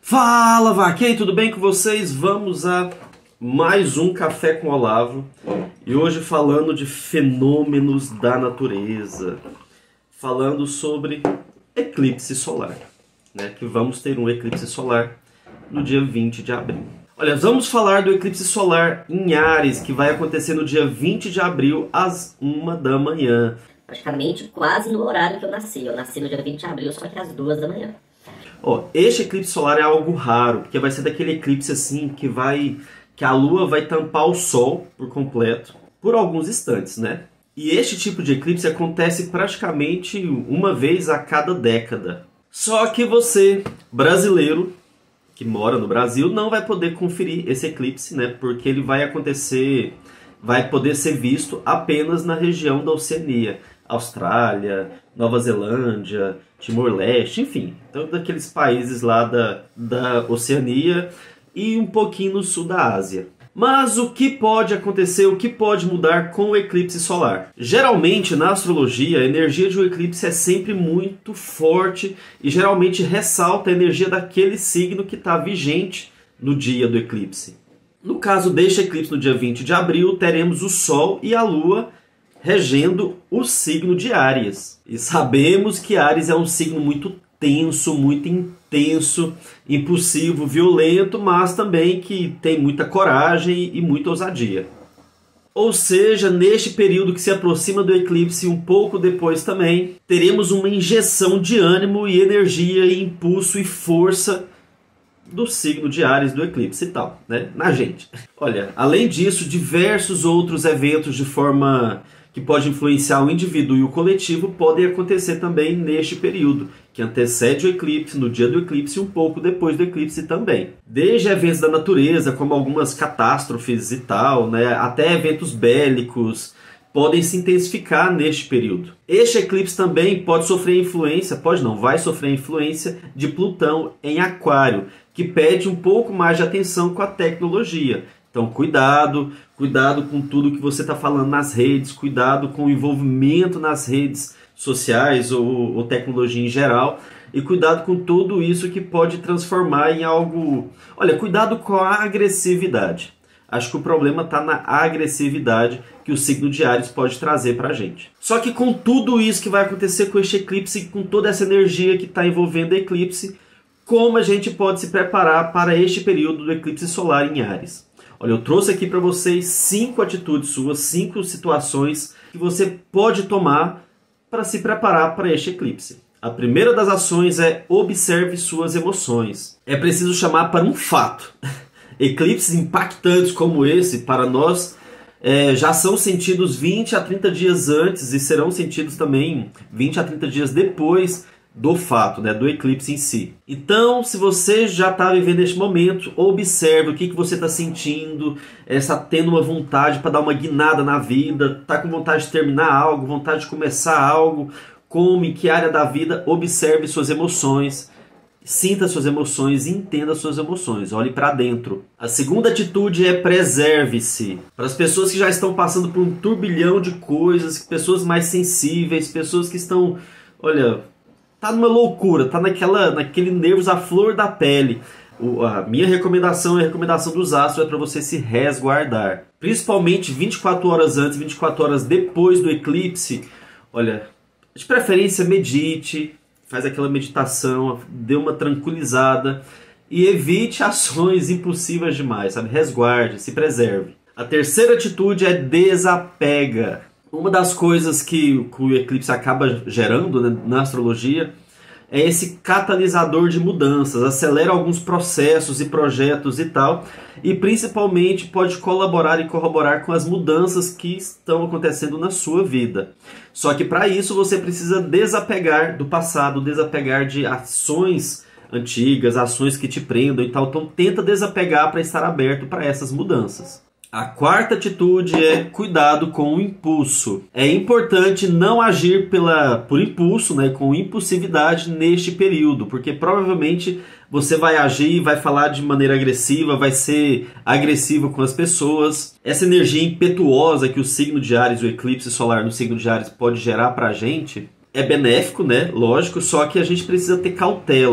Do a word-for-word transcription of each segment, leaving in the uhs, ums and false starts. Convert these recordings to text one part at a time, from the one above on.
Fala, vaquei, tudo bem com vocês? Vamos a mais um Café com Olavo e hoje falando de fenômenos da natureza, falando sobre eclipse solar, né? Que vamos ter um eclipse solar no dia vinte de abril. Olha, vamos falar do eclipse solar em Áries, que vai acontecer no dia vinte de abril às uma da manhã. Praticamente quase no horário que eu nasci. Eu nasci no dia vinte de abril, só que às duas da manhã. Ó, este eclipse solar é algo raro, porque vai ser daquele eclipse assim que vai que a Lua vai tampar o Sol por completo por alguns instantes, né? E este tipo de eclipse acontece praticamente uma vez a cada década. Só que você, brasileiro, que mora no Brasil, não vai poder conferir esse eclipse, né? Porque ele vai acontecer, vai poder ser visto apenas na região da Oceania. Austrália, Nova Zelândia, Timor-Leste, enfim, todos aqueles países lá da, da Oceania e um pouquinho no sul da Ásia. Mas o que pode acontecer, o que pode mudar com o eclipse solar? Geralmente, na astrologia, a energia de um eclipse é sempre muito forte e geralmente ressalta a energia daquele signo que está vigente no dia do eclipse. No caso deste eclipse, no dia vinte de abril, teremos o Sol e a Lua regendo o signo de Áries. E sabemos que Áries é um signo muito tenso, muito intenso, impulsivo, violento, mas também que tem muita coragem e muita ousadia. Ou seja, neste período que se aproxima do eclipse, um pouco depois também, teremos uma injeção de ânimo e energia e impulso e força do signo de Áries, do eclipse e tal, né? Na gente. Olha, além disso, diversos outros eventos de forma que pode influenciar o indivíduo e o coletivo podem acontecer também neste período, que antecede o eclipse, no dia do eclipse e um pouco depois do eclipse também. Desde eventos da natureza, como algumas catástrofes e tal, né, até eventos bélicos, podem se intensificar neste período. Este eclipse também pode sofrer influência, pode não, vai sofrer influência de Plutão em Aquário, que pede um pouco mais de atenção com a tecnologia. Então, cuidado, cuidado com tudo que você está falando nas redes, cuidado com o envolvimento nas redes sociais ou, ou tecnologia em geral, e cuidado com tudo isso que pode transformar em algo... Olha, cuidado com a agressividade. Acho que o problema está na agressividade que o signo de Áries pode trazer para a gente. Só que com tudo isso que vai acontecer com este eclipse, com toda essa energia que está envolvendo o eclipse, como a gente pode se preparar para este período do eclipse solar em Áries? Olha, eu trouxe aqui para vocês cinco atitudes suas, cinco situações que você pode tomar para se preparar para este eclipse. A primeira das ações é observe suas emoções. É preciso chamar para um fato. Eclipses impactantes como esse, para nós, é, já são sentidos vinte a trinta dias antes e serão sentidos também vinte a trinta dias depois do fato, né, do eclipse em si. Então, se você já está vivendo este momento, observe o que, que você está sentindo, está tendo uma vontade para dar uma guinada na vida, está com vontade de terminar algo, vontade de começar algo, como, em que área da vida, observe suas emoções, sinta suas emoções e entenda suas emoções, olhe para dentro. A segunda atitude é preserve-se. Para as pessoas que já estão passando por um turbilhão de coisas, pessoas mais sensíveis, pessoas que estão, olha... tá numa loucura, tá naquela, naquele nervos à flor da pele. O, a minha recomendação e a recomendação dos astros é para você se resguardar. Principalmente vinte e quatro horas antes, vinte e quatro horas depois do eclipse. Olha, de preferência medite, faz aquela meditação, dê uma tranquilizada e evite ações impulsivas demais, sabe? Resguarde, se preserve. A terceira atitude é desapega. Uma das coisas que o eclipse acaba gerando, né, na astrologia é esse catalisador de mudanças, acelera alguns processos e projetos e tal, e principalmente pode colaborar e corroborar com as mudanças que estão acontecendo na sua vida. Só que para isso você precisa desapegar do passado, desapegar de ações antigas, ações que te prendam e tal, então tenta desapegar para estar aberto para essas mudanças. A quarta atitude é cuidado com o impulso. É importante não agir pela, por impulso, né, com impulsividade neste período, porque provavelmente você vai agir e vai falar de maneira agressiva, vai ser agressivo com as pessoas. Essa energia impetuosa que o signo de Áries, o eclipse solar no signo de Áries pode gerar para a gente, é benéfico, né? Lógico, só que a gente precisa ter cautela.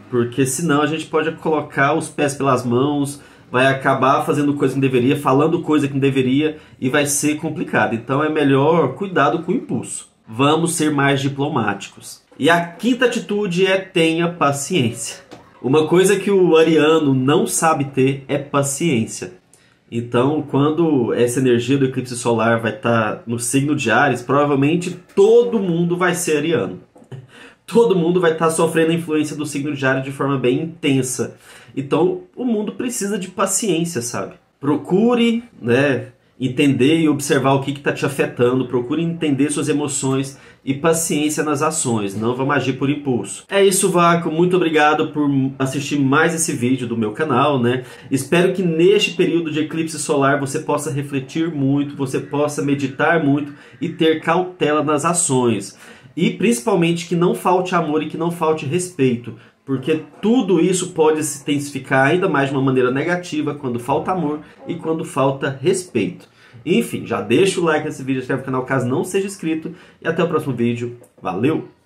porque senão a gente pode colocar os pés pelas mãos, vai acabar fazendo coisa que não deveria, falando coisa que não deveria e vai ser complicado. Então é melhor cuidado com o impulso. Vamos ser mais diplomáticos. E a quinta atitude é tenha paciência. Uma coisa que o ariano não sabe ter é paciência. Então, quando essa energia do eclipse solar vai estar no signo de Áries, provavelmente todo mundo vai ser ariano. Todo mundo vai estar sofrendo a influência do signo de Áries de forma bem intensa. Então, o mundo precisa de paciência, sabe? Procure, né, entender e observar o que está te afetando. Procure entender suas emoções e paciência nas ações. Não vamos agir por impulso. É isso, Vaco. Muito obrigado por assistir mais esse vídeo do meu canal, né? Espero que neste período de eclipse solar você possa refletir muito, você possa meditar muito e ter cautela nas ações. E principalmente que não falte amor e que não falte respeito, porque tudo isso pode se intensificar ainda mais de uma maneira negativa quando falta amor e quando falta respeito. Enfim, já deixa o like nesse vídeo, inscreve no canal caso não seja inscrito e até o próximo vídeo. Valeu!